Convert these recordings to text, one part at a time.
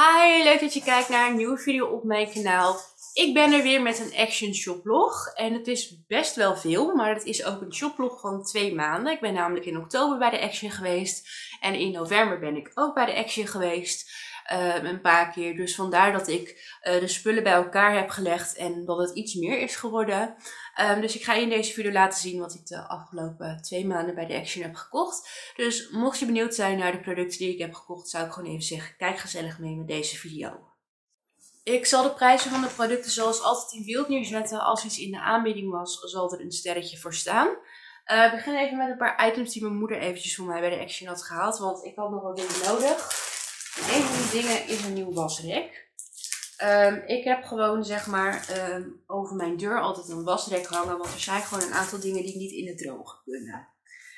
Hi, leuk dat je kijkt naar een nieuwe video op mijn kanaal. Ik ben er weer met een Action shoplog en het is best wel veel, maar het is ook een shoplog van 2 maanden. Ik ben namelijk in oktober bij de Action geweest en in november ben ik ook bij de Action geweest. Een paar keer, dus vandaar dat ik de spullen bij elkaar heb gelegd en dat het iets meer is geworden. Dus ik ga je in deze video laten zien wat ik de afgelopen 2 maanden bij de Action heb gekocht. Dus mocht je benieuwd zijn naar de producten die ik heb gekocht, zou ik gewoon even zeggen, kijk gezellig mee met deze video. Ik zal de prijzen van de producten zoals altijd in beeld neerzetten. Als iets in de aanbieding was, zal er een sterretje voor staan. Ik begin even met een paar items die mijn moeder eventjes voor mij bij de Action had gehaald, want ik had nog wat dingen nodig. Een van die dingen is een nieuw wasrek. Ik heb gewoon zeg maar over mijn deur altijd een wasrek hangen, want er zijn gewoon een aantal dingen die niet in het droge kunnen.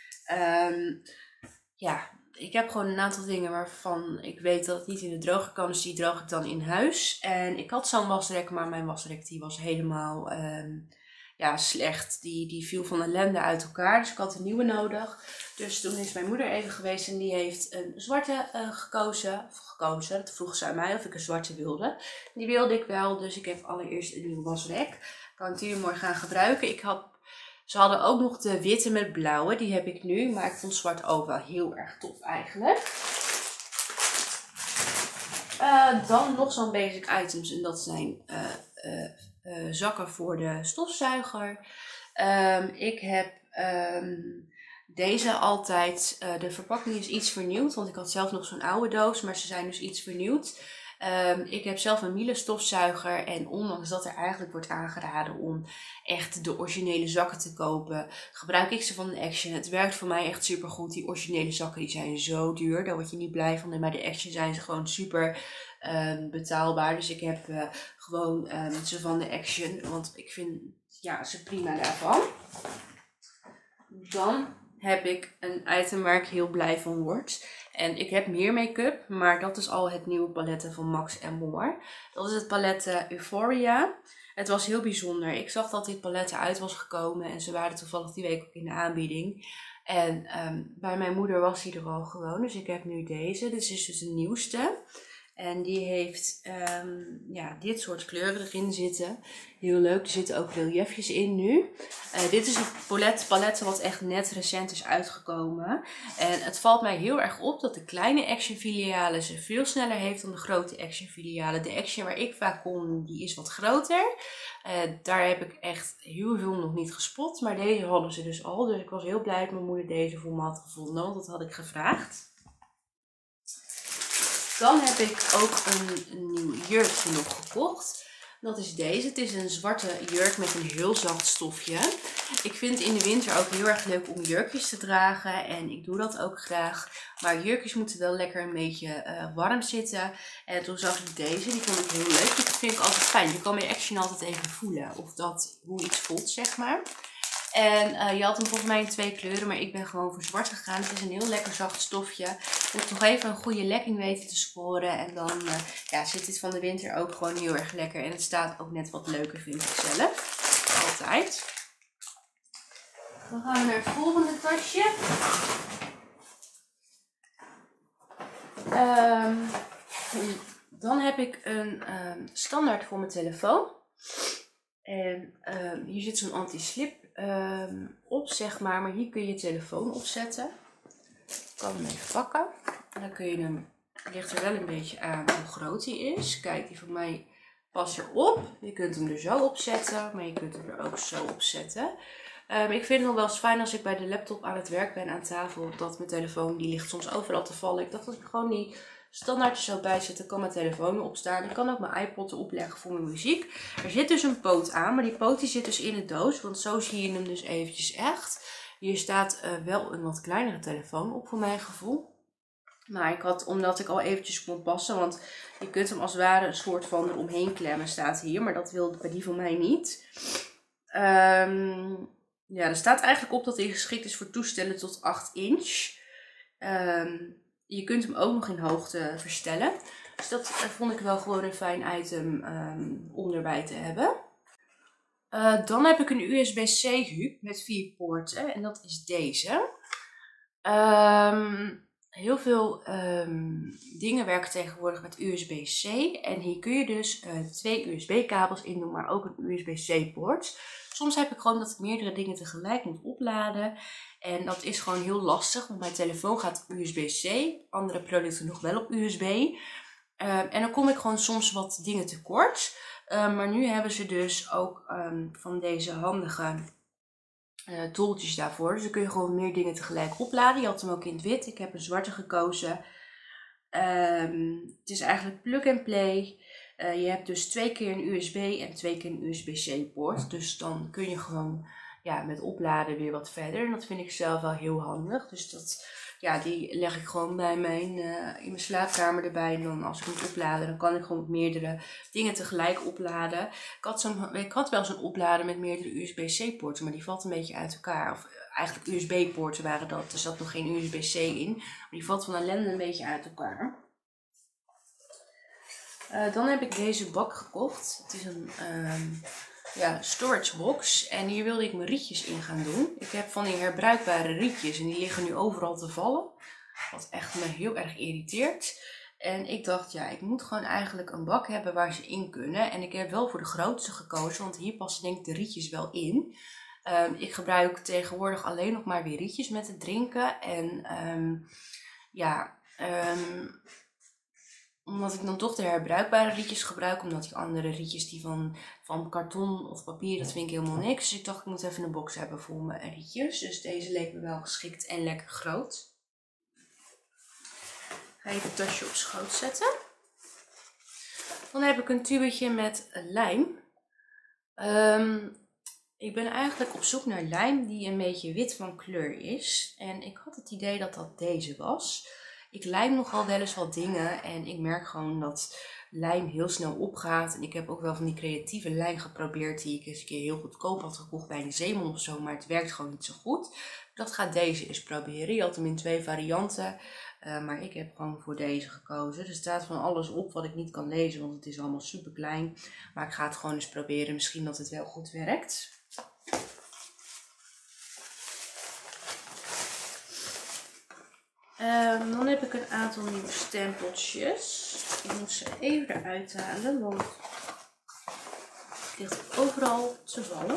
Ik heb gewoon een aantal dingen waarvan ik weet dat het niet in het droge kan, dus die droog ik dan in huis. En ik had zo'n wasrek, maar mijn wasrek die was helemaal slecht. Die viel van ellende uit elkaar, dus ik had een nieuwe nodig. Dus toen is mijn moeder even geweest en die heeft een zwarte gekozen. Dat vroeg ze aan mij of ik een zwarte wilde. Die wilde ik wel, dus ik heb allereerst een nieuwe wasrek. Kan ik die mooi gaan gebruiken. Ze hadden ook nog de witte met blauwe, die heb ik nu, maar ik vond zwart ook wel heel erg tof eigenlijk. Dan nog zo'n basic items en dat zijn zakken voor de stofzuiger. Ik heb deze altijd, de verpakking is iets vernieuwd, want ik had zelf nog zo'n oude doos, maar ze zijn dus iets vernieuwd. Ik heb zelf een Miele stofzuiger en ondanks dat er eigenlijk wordt aangeraden om echt de originele zakken te kopen, gebruik ik ze van de Action. Het werkt voor mij echt super goed. Die originele zakken die zijn zo duur, daar word je niet blij van. En bij de Action zijn ze gewoon super betaalbaar. Dus ik heb gewoon ze van de Action, want ik vind ze prima daarvan. Dan heb ik een item waar ik heel blij van word. En ik heb meer make-up, maar dat is al het nieuwe paletten van Max More. Dat is het palet Euphoria. Het was heel bijzonder. Ik zag dat dit palet eruit was gekomen en ze waren toevallig die week ook in de aanbieding. En bij mijn moeder was die er al gewoon, dus ik heb nu deze. Dit is dus de nieuwste. En die heeft dit soort kleuren erin zitten. Heel leuk, er zitten ook reliefjes in nu. Dit is het palet wat echt net recent is uitgekomen. En het valt mij heel erg op dat de kleine Action filialen ze veel sneller heeft dan de grote Action filialen. De Action waar ik vaak kom, die is wat groter. Daar heb ik echt heel veel nog niet gespot. Maar deze hadden ze dus al. Dus ik was heel blij dat mijn moeder deze voor me had gevonden, want dat had ik gevraagd. Dan heb ik ook een nieuw jurkje nog gekocht. Dat is deze. Het is een zwarte jurk met een heel zacht stofje. Ik vind het in de winter ook heel erg leuk om jurkjes te dragen. En ik doe dat ook graag. Maar jurkjes moeten wel lekker een beetje warm zitten. En toen zag ik deze. Die vond ik heel leuk. Dat vind ik altijd fijn. Je kan bij Action altijd even voelen hoe iets voelt, zeg maar. En je had hem volgens mij in 2 kleuren, maar ik ben gewoon voor zwart gegaan. Het is een heel lekker zacht stofje. Ik moet nog even een goede lekking weten te scoren. En dan zit dit van de winter ook gewoon heel erg lekker. En het staat ook net wat leuker, vind ik zelf. Altijd. Dan gaan we naar het volgende tasje. Dan heb ik een standaard voor mijn telefoon. En hier zit zo'n anti-slip op, zeg maar hier kun je je telefoon opzetten. Ik kan hem even pakken. En dan kun je hem, ligt er wel een beetje aan hoe groot hij is. Kijk, die van mij past erop. Je kunt hem er zo opzetten, maar je kunt hem er ook zo opzetten. Ik vind het nog wel eens fijn als ik bij de laptop aan het werk ben aan tafel, dat mijn telefoon, die ligt soms overal te vallen. Ik dacht dat ik gewoon die standaard er zo bij zet, dan kan mijn telefoon erop staan. Ik kan ook mijn iPod erop leggen voor mijn muziek. Er zit dus een poot aan, maar die poot die zit dus in de doos, want zo zie je hem dus eventjes echt. Hier staat wel een wat kleinere telefoon op voor mijn gevoel. Maar omdat ik al eventjes kon passen, want je kunt hem als het ware een soort van eromheen klemmen, staat hier. Maar dat wilde bij die van mij niet. Er staat eigenlijk op dat hij geschikt is voor toestellen tot 8 inch. Je kunt hem ook nog in hoogte verstellen. Dus dat vond ik wel gewoon een fijn item om erbij te hebben. Dan heb ik een USB-C hub met 4 poorten. En dat is deze. heel veel dingen werken tegenwoordig met USB-C. En hier kun je dus 2 USB-kabels in doen, maar ook een USB-C-poort. Soms heb ik gewoon dat ik meerdere dingen tegelijk moet opladen. En dat is gewoon heel lastig, want mijn telefoon gaat op USB-C. Andere producten nog wel op USB. En dan kom ik gewoon soms wat dingen tekort. Maar nu hebben ze dus ook van deze handige tooltjes daarvoor. Dus dan kun je gewoon meer dingen tegelijk opladen. Je had hem ook in het wit. Ik heb een zwarte gekozen. Het is eigenlijk plug and play. Je hebt dus 2 keer een USB en 2 keer een USB-C poort. Dus dan kun je gewoon met opladen weer wat verder. En dat vind ik zelf wel heel handig. Dus die leg ik gewoon bij in mijn slaapkamer erbij. En dan als ik moet opladen, dan kan ik gewoon met meerdere dingen tegelijk opladen. Ik had wel zo'n oplader met meerdere USB-C-poorten, maar die valt een beetje uit elkaar. Of eigenlijk USB-poorten waren dat. Er zat nog geen USB-C in. Maar die valt van ellende een beetje uit elkaar. Dan heb ik deze bak gekocht. Het is een storage box. En hier wilde ik mijn rietjes in gaan doen. Ik heb van die herbruikbare rietjes en die liggen nu overal te vallen. Wat echt me heel erg irriteert. En ik dacht, ik moet gewoon eigenlijk een bak hebben waar ze in kunnen. En ik heb wel voor de grootste gekozen, want hier passen denk ik de rietjes wel in. Ik gebruik tegenwoordig alleen nog maar weer rietjes met het drinken. En omdat ik dan toch de herbruikbare rietjes gebruik. Omdat die andere rietjes die van karton of papier, dat vind ik helemaal niks. Dus ik dacht, ik moet even een box hebben voor mijn rietjes. Dus deze leek me wel geschikt en lekker groot. Ik ga even het tasje op schoot zetten. Dan heb ik een tubetje met lijm. Ik ben eigenlijk op zoek naar lijm die een beetje wit van kleur is. En ik had het idee dat dat deze was. Ik lijm nogal wel eens wat dingen en ik merk gewoon dat lijm heel snel opgaat. En ik heb ook wel van die creatieve lijm geprobeerd die ik eens een keer heel goedkoop had gekocht bij de Zeeman of zo. Maar het werkt gewoon niet zo goed. Dat gaat deze eens proberen. Je had hem in 2 varianten. Maar ik heb gewoon voor deze gekozen. Er staat van alles op wat ik niet kan lezen, want het is allemaal super klein. Maar ik ga het gewoon eens proberen. Misschien dat het wel goed werkt. Dan heb ik een aantal nieuwe stempeltjes. Ik moet ze even eruit halen, want het ligt overal te vallen.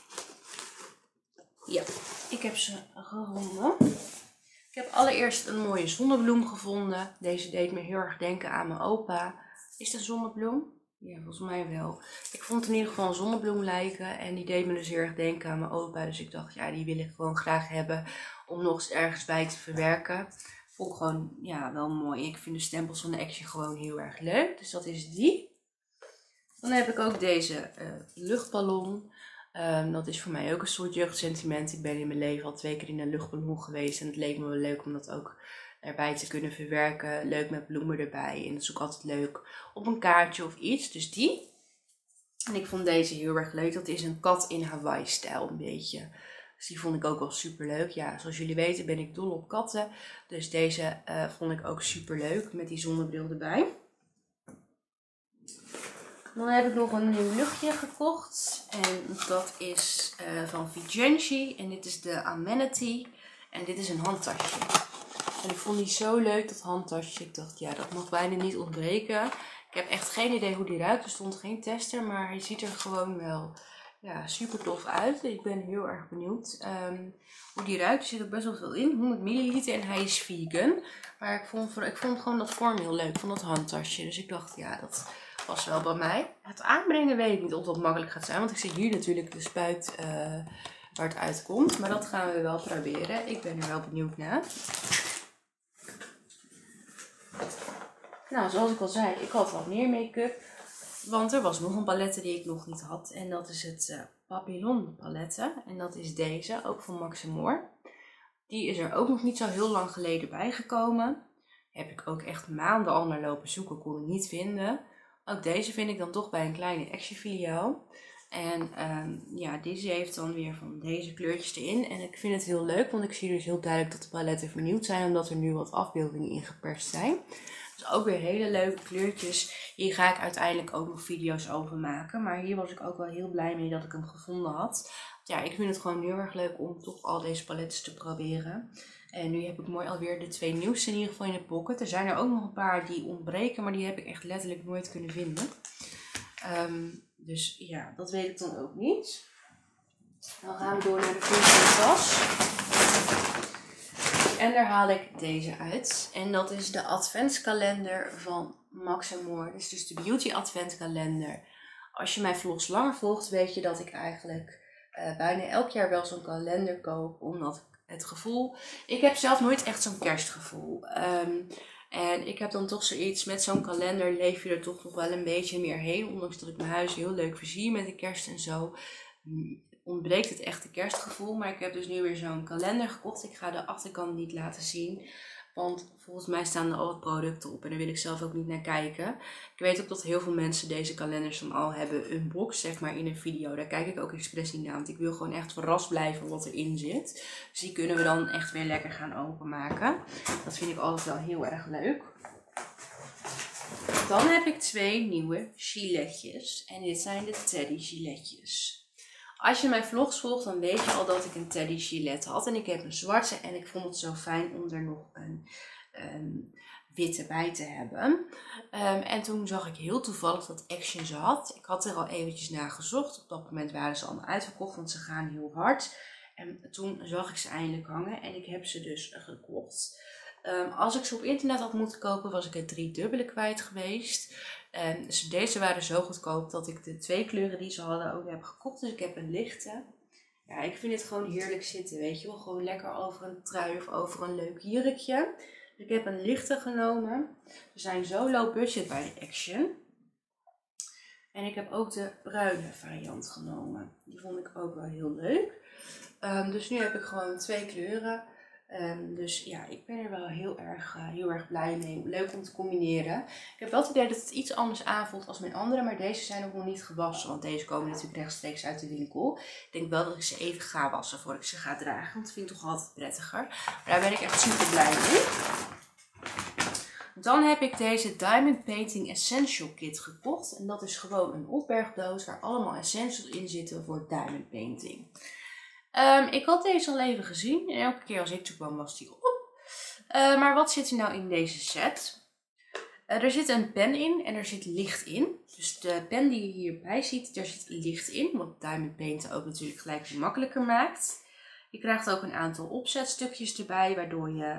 Ja, ik heb ze gevonden. Ik heb allereerst een mooie zonnebloem gevonden. Deze deed me heel erg denken aan mijn opa. Is het een zonnebloem? Ja, volgens mij wel. Ik vond het in ieder geval een zonnebloem lijken. En die deed me dus heel erg denken aan mijn opa. Dus ik dacht, die wil ik gewoon graag hebben om nog eens ergens bij te verwerken. Vond ik gewoon, wel mooi. Ik vind de stempels van de Action gewoon heel erg leuk. Dus dat is die. Dan heb ik ook deze luchtballon. Dat is voor mij ook een soort jeugdsentiment. Ik ben in mijn leven al 2 keer in een luchtballon geweest. En het leek me wel leuk om dat ook erbij te kunnen verwerken. Leuk met bloemen erbij. En dat is ook altijd leuk op een kaartje of iets. Dus die. En ik vond deze heel erg leuk. Dat is een kat in Hawaii-stijl een beetje. Dus die vond ik ook wel super leuk. Ja, zoals jullie weten ben ik dol op katten. Dus deze vond ik ook super leuk met die zonnebril erbij. Dan heb ik nog een nieuw luchtje gekocht. En dat is van Vigenci. En dit is de Amenity. En dit is een handtasje. En ik vond die zo leuk, dat handtasje. Ik dacht, dat mag bijna niet ontbreken. Ik heb echt geen idee hoe die ruikt. Er stond geen tester, maar hij ziet er gewoon wel super tof uit. Ik ben heel erg benieuwd hoe die ruikt. Er zit er best wel veel in. 100 milliliter en hij is vegan. Maar ik vond gewoon dat vorm heel leuk van dat handtasje. Dus ik dacht, dat was wel bij mij. Het aanbrengen weet ik niet of dat makkelijk gaat zijn. Want ik zie hier natuurlijk de spuit waar het uitkomt. Maar dat gaan we wel proberen. Ik ben er wel benieuwd naar. Nou, zoals ik al zei, ik had wat meer make-up. Want er was nog een palette die ik nog niet had. En dat is het Papillon palette. En dat is deze, ook van Max & More. Die is er ook nog niet zo heel lang geleden bijgekomen. Heb ik ook echt maanden al naar lopen zoeken, kon ik niet vinden. Ook deze vind ik dan toch bij een kleine Action filiaal. En deze heeft dan weer van deze kleurtjes erin. En ik vind het heel leuk, want ik zie dus heel duidelijk dat de paletten vernieuwd zijn. Omdat er nu wat afbeeldingen ingeperst zijn. Dus ook weer hele leuke kleurtjes. Hier ga ik uiteindelijk ook nog video's over maken. Maar hier was ik ook wel heel blij mee dat ik hem gevonden had. Ik vind het gewoon heel erg leuk om toch al deze paletten te proberen. En nu heb ik mooi alweer de 2 nieuwste in ieder geval in de pocket. Er zijn er ook nog een paar die ontbreken, maar die heb ik echt letterlijk nooit kunnen vinden. Dus ja, dat weet ik dan ook niet. Dan gaan we door naar de volgende tas. En daar haal ik deze uit. En dat is de adventskalender van Max & More. Dit is dus de Beauty Adventkalender. Als je mijn vlogs langer volgt, weet je dat ik eigenlijk bijna elk jaar wel zo'n kalender koop. Omdat het gevoel... Ik heb zelf nooit echt zo'n kerstgevoel. En ik heb dan toch zoiets, met zo'n kalender leef je er toch nog wel een beetje meer heen. Ondanks dat ik mijn huis heel leuk versier met de kerst en zo, ontbreekt het echte kerstgevoel. Maar ik heb dus nu weer zo'n kalender gekocht. Ik ga de achterkant niet laten zien. Want volgens mij staan er al wat producten op en daar wil ik zelf ook niet naar kijken. Ik weet ook dat heel veel mensen deze kalenders dan al hebben unboxed, zeg maar, in een video. Daar kijk ik ook expres niet naar, want ik wil gewoon echt verrast blijven wat erin zit. Dus die kunnen we dan echt weer lekker gaan openmaken. Dat vind ik altijd wel heel erg leuk. Dan heb ik 2 nieuwe giletjes. En dit zijn de Teddy giletjes. Als je mijn vlogs volgt, dan weet je al dat ik een Teddy gilet had. En ik heb een zwarte en ik vond het zo fijn om er nog een witte bij te hebben. En toen zag ik heel toevallig dat Action ze had. Ik had er al eventjes naar gezocht. Op dat moment waren ze allemaal uitverkocht, want ze gaan heel hard. En toen zag ik ze eindelijk hangen en ik heb ze dus gekocht. Als ik ze op internet had moeten kopen, was ik er 3 dubbele kwijt geweest. Dus deze waren zo goedkoop dat ik de 2 kleuren die ze hadden ook heb gekocht. Dus ik heb een lichte. Ja, ik vind het gewoon heerlijk zitten, weet je wel. Gewoon lekker over een trui of over een leuk jurkje. Dus ik heb een lichte genomen. Ze zijn zo low budget bij de Action. En ik heb ook de bruine variant genomen. Die vond ik ook wel heel leuk. Dus nu heb ik gewoon 2 kleuren. Dus ja, ik ben er wel heel erg blij mee. Leuk om te combineren. Ik heb wel het idee dat het iets anders aanvoelt als mijn andere. Maar deze zijn nog niet gewassen. Want deze komen natuurlijk rechtstreeks uit de winkel. Ik denk wel dat ik ze even ga wassen voordat ik ze ga dragen. Want dat vind ik toch altijd prettiger. Maar daar ben ik echt super blij mee. Dan heb ik deze Diamond Painting Essential Kit gekocht. En dat is gewoon een opbergdoos waar allemaal essentials in zitten voor diamond painting. Ik had deze al even gezien en elke keer als ik er kwam was die op. Maar wat zit er nou in deze set? Er zit een pen in en er zit licht in. Dus de pen die je hierbij ziet, daar zit licht in. Wat diamond painten ook natuurlijk gelijk makkelijker maakt. Je krijgt ook een aantal opzetstukjes erbij, waardoor je...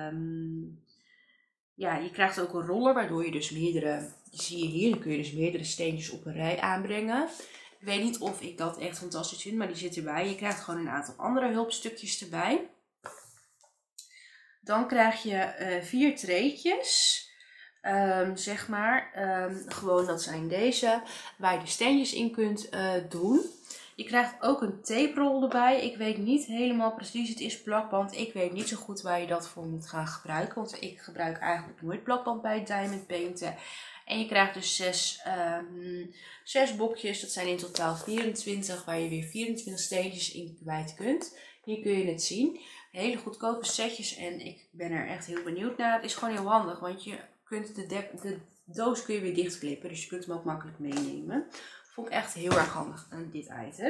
je krijgt ook een roller, waardoor je dus meerdere... Zie je hier, dan kun je dus meerdere steentjes op een rij aanbrengen. Ik weet niet of ik dat echt fantastisch vind, maar die zit erbij. Je krijgt gewoon een aantal andere hulpstukjes erbij. Dan krijg je 4 treetjes. Zeg maar. Gewoon dat zijn deze. Waar je de steentjes in kunt doen. Je krijgt ook een taperol erbij. Ik weet niet helemaal precies. Het is plakband. Ik weet niet zo goed waar je dat voor moet gaan gebruiken. Want ik gebruik eigenlijk nooit plakband bij diamond painten. En je krijgt dus 6 bokjes. Dat zijn in totaal 24. Waar je weer 24 steentjes in kwijt kunt. Hier kun je het zien. Hele goedkope setjes. En ik ben er echt heel benieuwd naar. Het is gewoon heel handig. Want je kunt de doos kun je weer dichtklippen. Dus je kunt hem ook makkelijk meenemen. Vond ik echt heel erg handig aan dit item.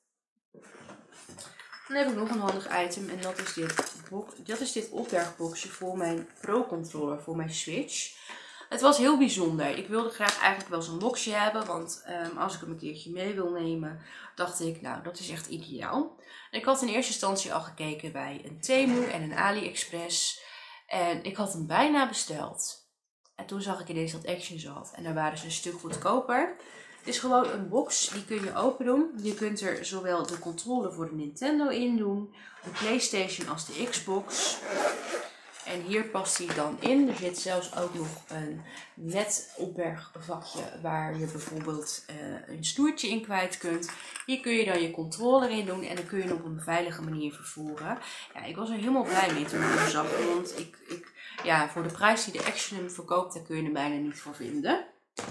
Dan heb ik nog een handig item. En dat is dit opbergboxje voor mijn Pro Controller. Voor mijn Switch. Het was heel bijzonder. Ik wilde graag eigenlijk wel zo'n boxje hebben. Want als ik hem een keertje mee wil nemen, dacht ik, nou, dat is echt ideaal. En ik had in eerste instantie al gekeken bij een Temu en een AliExpress. En ik had hem bijna besteld. En toen zag ik ineens dat Action ze had. En daar waren ze een stuk goedkoper. Het is gewoon een box, die kun je open doen. Je kunt er zowel de controller voor de Nintendo in doen, de PlayStation als de Xbox. En hier past hij dan in. Er zit zelfs ook nog een net opbergvakje waar je bijvoorbeeld een snoertje in kwijt kunt. Hier kun je dan je controller in doen en dan kun je hem op een veilige manier vervoeren. Ja, ik was er helemaal blij mee toen ik hem zag, want voor de prijs die de Action hem verkoopt, daar kun je hem bijna niet voor vinden.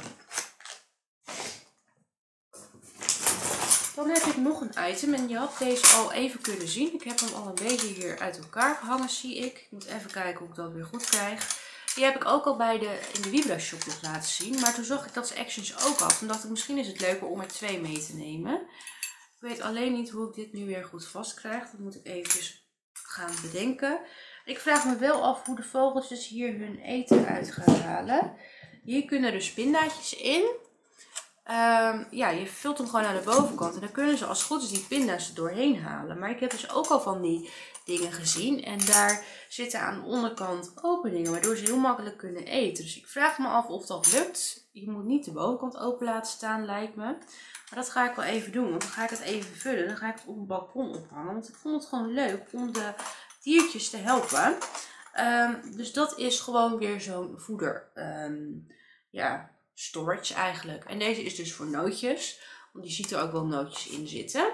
Dan heb ik nog een item en je had deze al even kunnen zien. Ik heb hem al een beetje hier uit elkaar gehangen, zie ik. Ik moet even kijken hoe ik dat weer goed krijg. Die heb ik ook al in de Vibra Shop nog laten zien. Maar toen zag ik dat ze Actions ook had. En dacht ik, misschien is het leuker om er 2 mee te nemen. Ik weet alleen niet hoe ik dit nu weer goed vast krijg. Dat moet ik eventjes gaan bedenken. Ik vraag me wel af hoe de vogeltjes hier hun eten uit gaan halen. Hier kunnen dus pindaatjes in. Ja, je vult hem gewoon aan de bovenkant. En dan kunnen ze als het goed is die pinda's er doorheen halen. Maar ik heb dus ook al van die dingen gezien. En daar zitten aan de onderkant openingen, waardoor ze heel makkelijk kunnen eten. Dus ik vraag me af of dat lukt. Je moet niet de bovenkant open laten staan, lijkt me. Maar dat ga ik wel even doen. Want dan ga ik het even vullen. Dan ga ik het op een balkon ophangen. Want ik vond het gewoon leuk om de diertjes te helpen. Dus dat is gewoon weer zo'n voeder. Ja, storage eigenlijk. En deze is dus voor nootjes. Want je ziet er ook wel nootjes in zitten.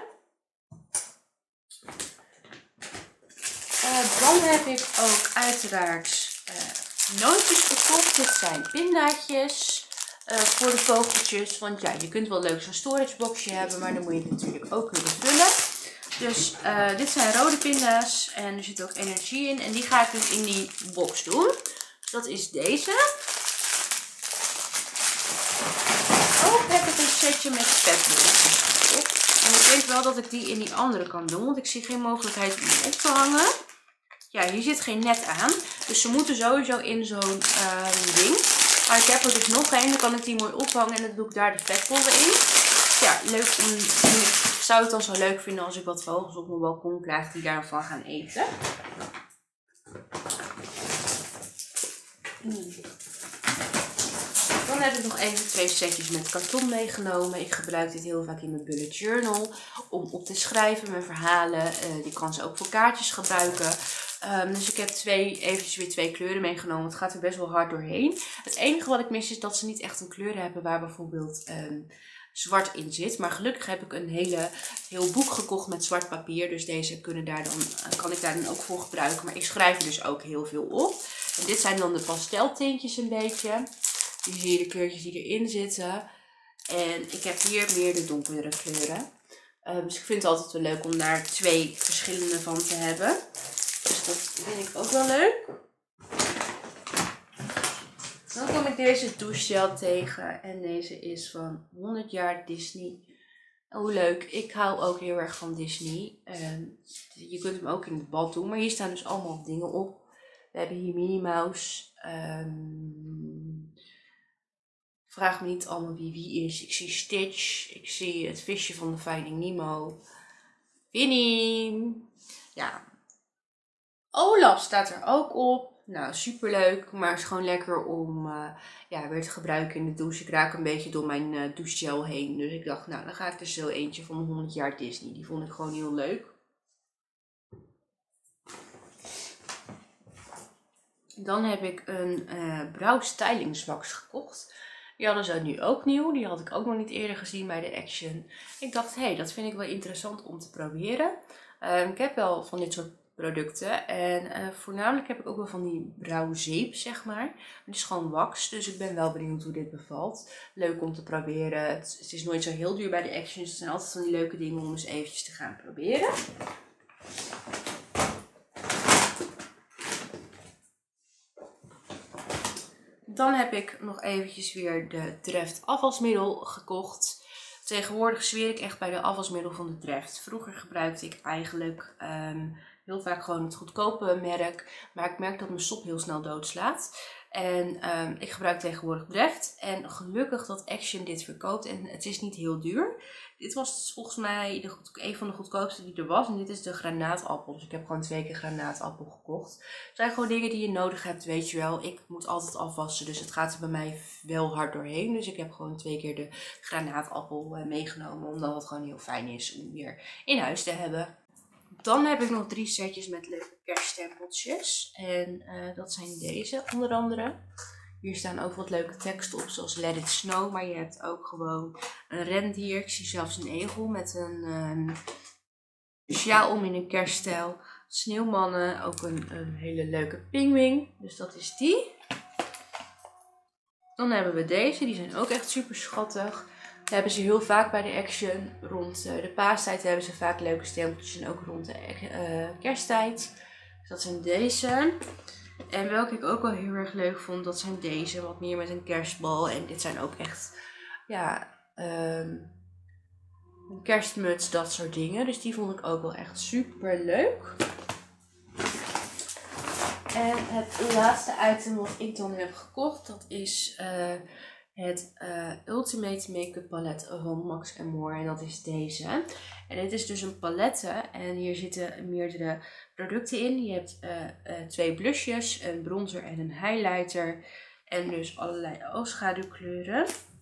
Dan heb ik ook uiteraard nootjes gekocht. Dit zijn pindaatjes voor de vogeltjes. Want ja, je kunt wel leuk zo'n storage boxje hebben. Maar dan moet je het natuurlijk ook kunnen vullen. Dus dit zijn rode pinda's. En er zit ook energie in. En die ga ik dus in die box doen. Dat is deze. Ook heb ik een setje met vetbolletjes gekocht. En ik denk wel dat ik die in die andere kan doen. Want ik zie geen mogelijkheid om die op te hangen. Ja, hier zit geen net aan. Dus ze moeten sowieso in zo'n ding. Maar ik heb er dus nog één. Dan kan ik die mooi ophangen. En dan doe ik daar de vetbollen in. Ja, leuk om... Ik zou het dan zo leuk vinden als ik wat vogels op mijn balkon krijg die daarvan gaan eten. Dan heb ik nog even 2 setjes met karton meegenomen. Ik gebruik dit heel vaak in mijn bullet journal om op te schrijven, mijn verhalen. Die kan ze ook voor kaartjes gebruiken. Dus ik heb eventjes weer 2 kleuren meegenomen. Het gaat er best wel hard doorheen. Het enige wat ik mis is dat ze niet echt een kleur hebben waar bijvoorbeeld zwart in zit. Maar gelukkig heb ik een heel boek gekocht met zwart papier. Dus deze kan ik daar dan ook voor gebruiken. Maar ik schrijf er dus ook heel veel op. En dit zijn dan de pasteltintjes een beetje. Hier zie je de kleurtjes die erin zitten. En ik heb hier meer de donkere kleuren. Dus ik vind het altijd wel leuk om daar 2 verschillende van te hebben. Dus dat vind ik ook wel leuk. Dan kom ik deze douchegel tegen. En deze is van 100 jaar Disney. Hoe leuk. Ik hou ook heel erg van Disney. Je kunt hem ook in het bad doen. Maar hier staan dus allemaal dingen op. We hebben hier Minnie Mouse. Vraag me niet allemaal wie is. Ik zie Stitch. Ik zie het visje van de Finding Nemo. Winnie. Ja. Olaf staat er ook op. Nou, superleuk. Maar het is gewoon lekker om weer te gebruiken in de douche. Ik raak een beetje door mijn douchegel heen. Dus ik dacht, nou, dan ga ik er zo eentje van 100 jaar Disney. Die vond ik gewoon heel leuk. Dan heb ik een brouwstylingswax gekocht. Die hadden ze nu ook nieuw. Die had ik ook nog niet eerder gezien bij de Action. Ik dacht, hé, dat vind ik wel interessant om te proberen. Ik heb wel van dit soort producten. En voornamelijk heb ik ook wel van die brouwzeep, zeg maar. Het is gewoon wax. Dus ik ben wel benieuwd hoe dit bevalt. Leuk om te proberen. Het is nooit zo heel duur bij de Action. Dus het zijn altijd van die leuke dingen om eens eventjes te gaan proberen. Dan heb ik nog eventjes weer de Dreft afwasmiddel gekocht. Tegenwoordig zweer ik echt bij de afwasmiddel van de Dreft. Vroeger gebruikte ik eigenlijk heel vaak gewoon het goedkope merk. Maar ik merk dat mijn sop heel snel doodslaat. En ik gebruik tegenwoordig Dreft. En gelukkig dat Action dit verkoopt. En het is niet heel duur. Dit was volgens mij een van de goedkoopste die er was. En dit is de granaatappel. Dus ik heb gewoon 2 keer granaatappel gekocht. Het zijn gewoon dingen die je nodig hebt, weet je wel. Ik moet altijd afwassen. Dus het gaat er bij mij wel hard doorheen. Dus ik heb gewoon 2 keer de granaatappel meegenomen. Omdat het gewoon heel fijn is om weer in huis te hebben. Dan heb ik nog 3 setjes met leuke kerststempeltjes. En dat zijn deze onder andere. Hier staan ook wat leuke teksten op, zoals Let It Snow. Maar je hebt ook gewoon een rendier. Ik zie zelfs een egel met een sjaal om in een kerststijl. Sneeuwmannen, ook een hele leuke pinguïn. Dus dat is die. Dan hebben we deze, die zijn ook echt super schattig. Dat hebben ze heel vaak bij de Action. Rond de paastijd hebben ze vaak leuke stempeltjes en ook rond de kersttijd. Dus dat zijn deze. En welke ik ook wel heel erg leuk vond, dat zijn deze. Wat meer met een kerstbal. En dit zijn ook echt, een kerstmuts, dat soort dingen. Dus die vond ik ook wel echt super leuk. En het laatste item wat ik dan heb gekocht, dat is het Ultimate Make-up palet van Max More. En dat is deze. En dit is dus een palette en hier zitten meerdere producten in. Je hebt 2 blushjes, een bronzer en een highlighter. En dus allerlei oogschaduwkleuren.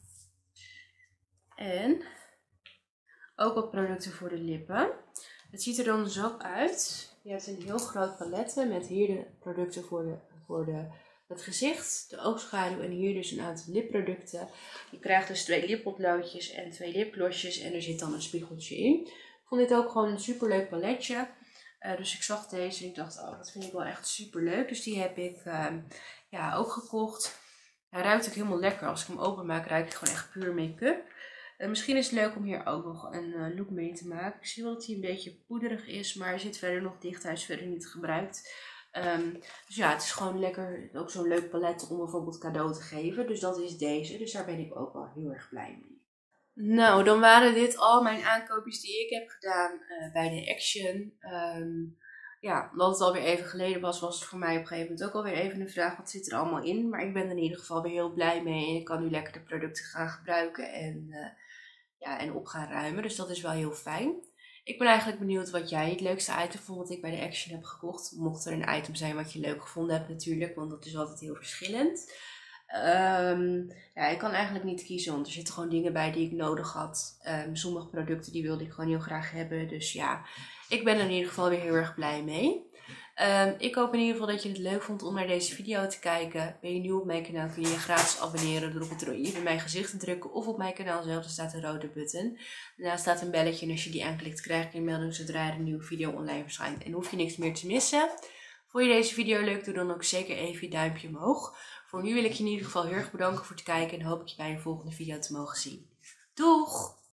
En ook wat producten voor de lippen. Het ziet er dan zo uit. Je hebt een heel groot palet met hier de producten voor het gezicht, de oogschaduw en hier dus een aantal lipproducten. Je krijgt dus 2 lippotloodjes en 2 lipglossjes en er zit dan een spiegeltje in. Ik vond dit ook gewoon een super leuk paletje. Dus ik zag deze en ik dacht, oh, dat vind ik wel echt super leuk. Dus die heb ik ook gekocht. Hij ruikt ook helemaal lekker. Als ik hem openmaak, ruik ik gewoon echt puur make-up. Misschien is het leuk om hier ook nog een look mee te maken. Ik zie wel dat hij een beetje poederig is, maar hij zit verder nog dicht. Hij is verder niet gebruikt. Dus ja, het is gewoon lekker. Ook zo'n leuk palet om bijvoorbeeld cadeau te geven. Dus dat is deze. Dus daar ben ik ook wel heel erg blij mee. Nou, dan waren dit al mijn aankoopjes die ik heb gedaan bij de Action. Omdat het alweer even geleden was het voor mij op een gegeven moment ook alweer even een vraag. Wat zit er allemaal in? Maar ik ben er in ieder geval weer heel blij mee. En ik kan nu lekker de producten gaan gebruiken en op gaan ruimen. Dus dat is wel heel fijn. Ik ben eigenlijk benieuwd wat jij het leukste item vond wat ik bij de Action heb gekocht. Mocht er een item zijn wat je leuk gevonden hebt natuurlijk, want dat is altijd heel verschillend. Ik kan eigenlijk niet kiezen, want er zitten gewoon dingen bij die ik nodig had. Sommige producten die wilde ik gewoon heel graag hebben. Dus ja, ik ben er in ieder geval weer heel erg blij mee. Ik hoop in ieder geval dat je het leuk vond om naar deze video te kijken. Ben je nieuw op mijn kanaal, kun je je gratis abonneren door op het rondje in mijn gezicht te drukken. Of op mijn kanaal zelf, er staat een rode button. Daarna staat een belletje en als je die aanklikt krijg je een melding zodra er een nieuwe video online verschijnt. En hoef je niks meer te missen. Vond je deze video leuk, doe dan ook zeker even je duimpje omhoog. Voor nu wil ik je in ieder geval heel erg bedanken voor het kijken en hoop ik je bij een volgende video te mogen zien. Doeg!